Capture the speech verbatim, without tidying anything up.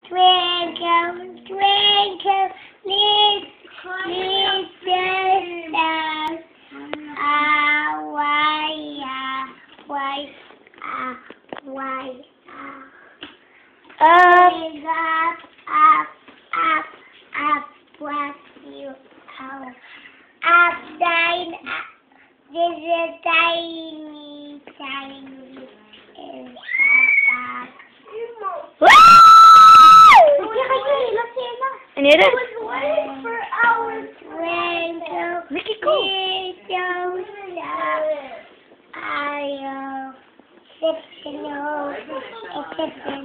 Twinkle, twinkle, little, little star, ah, why, ah, why, ah, why, ah. Up, up, up, up, what you are. Up, down, up. This is tiny, tiny, is up. Ano yun? I was waiting for hours. Twinkle, little star, I, uh, six to know, it's